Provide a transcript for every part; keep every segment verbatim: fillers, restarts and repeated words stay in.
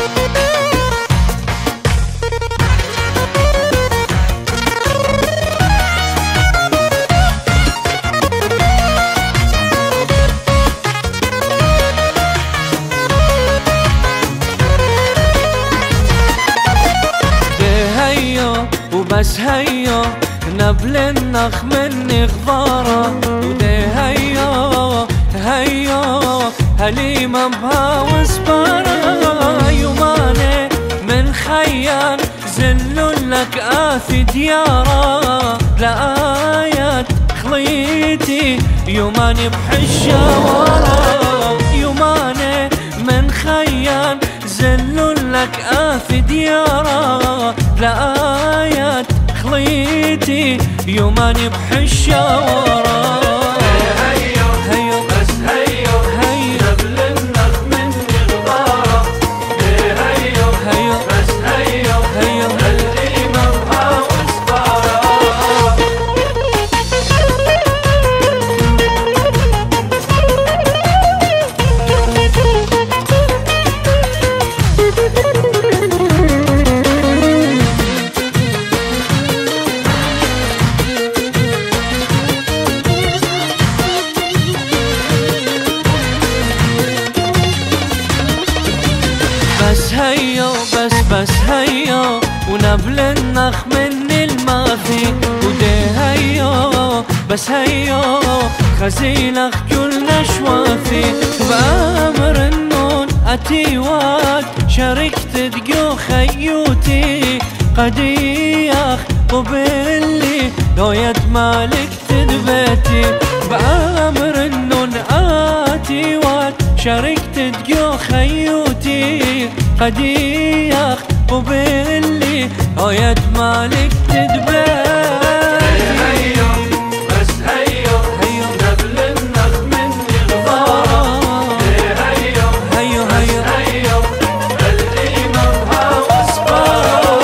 بس هيا نبل النخ من غبارة ودي هيا هيا هليمة بها وسبارة يماني من خيان زل لك آثي ديارة لآيات خليتي يماني بحشة ورا يماني من خيان زل لك آثي ديارة لآيات خليتي يوماني بحشة ورا هيو هيو بس هيو هيو نبل النخ من غبارة هيو هيو بس هيو هيو هالقيمة بها وسبارة بس هيو بس بس هيو ونبل النخ من المافي ودي هيو بس هيو خزيلخ كل نشوافي بأمر النون أتيوات شاركت دقو خيوتي قديخ وباللي دويت مالك تدبتي بأمر النون أتيوات شاركت دقو خيوتي قديخ وباللي دويت مالك تدبتي هيو بس هيو هيو نبل النخ من غبارة هيو هيو هيو هيو هالقيمة بها وسبارة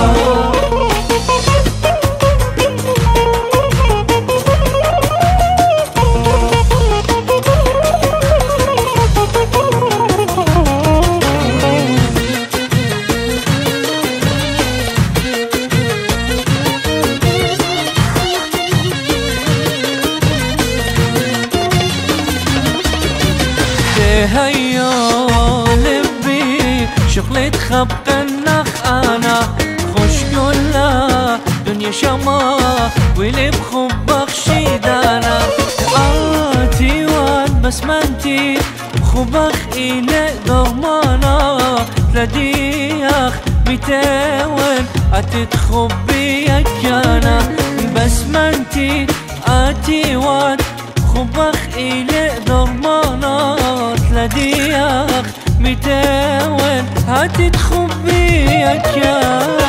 هيو لبي شغلي تخبق النخ انا خوش قولا دنيا شما ولي بخبق شيدانا آتي وان بس منتي بخبق إلي ضغمانا تلديخ ميتاون أتتخبي يكانا بس منتي آتي وان خبخ إلي ضرمانات لديخ ميتاون هاتي تخبيك يا